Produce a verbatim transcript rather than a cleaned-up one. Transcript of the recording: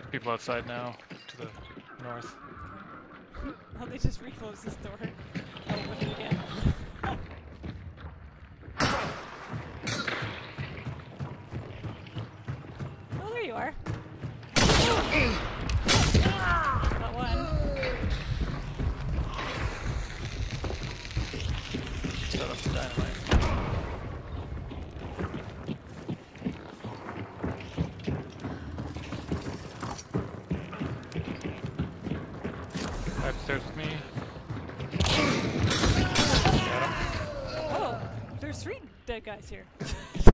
People outside now, to the north. Oh, they just reclosed this door. Open it again. Oh, there you are. Got one. Set off the dynamite. Upstairs with me. Got him. Oh, there's three dead guys here.